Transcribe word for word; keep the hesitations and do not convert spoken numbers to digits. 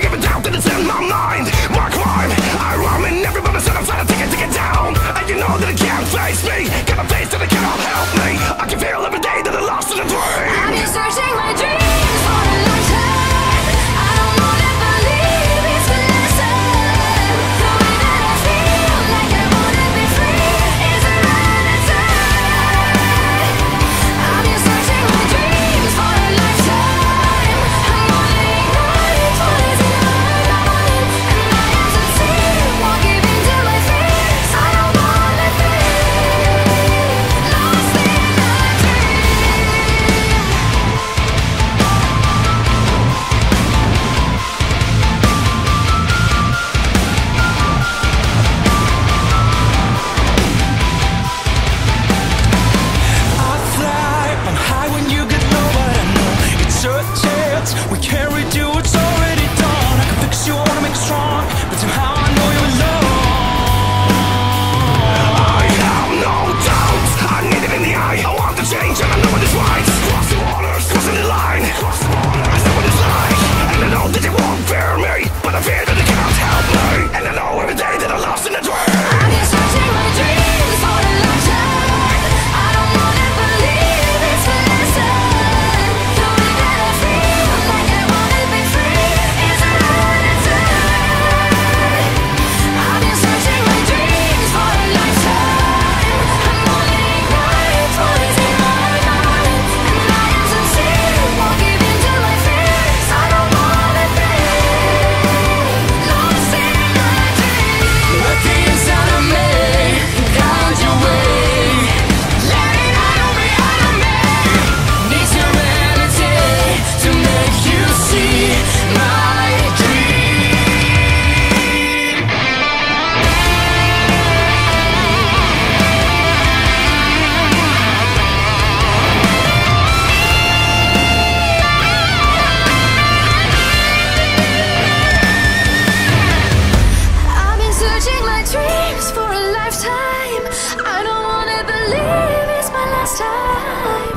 give a doubt that it's in my mind. My crime, I rhyme and everybody said I'm trying to take it, take it down. And you know that it can't face me. Got a face that it cannot help me. I can feel every day that I'm lost in a dream. I've been searching my dreams for a lifetime. I don't wanna believe it's the last time. The way that I feel, like I wanna be free, is around the time. I've been searching my dreams for a lifetime. I'm wanting life, what is in my mind? And my hands unseen, won't give in to my fears. I don't wanna be lost in a dream. I fly, I'm high when you get low, but I know it's a chance. We can't redo what's already done. I can fix you, wanna make you strong, but somehow I know you're alone. I have no doubt. I need it in the eye. I want the change and I know it is right. Cross the waters, crossing the line. Cross the border, I know what it's like. And I know that it won't fear me, but I fear that it cannot help me. And I know every day that I'm lost in a dream. I've been searching my dreams for a lifetime. I don't wanna believe it's the last time. The way that I feel, like I wanna be free, is around the time. I've been searching my dreams for a lifetime. I'm wanting life, what is in my mind? And my hands unseen, won't give in to my fears. I don't wanna be lost in a dream. Let the inside of me guide your way. Let it out of me, out of me. Need serenity to make you see my dream. I've been searching my dreams for a lifetime. I don't wanna believe it's my last time.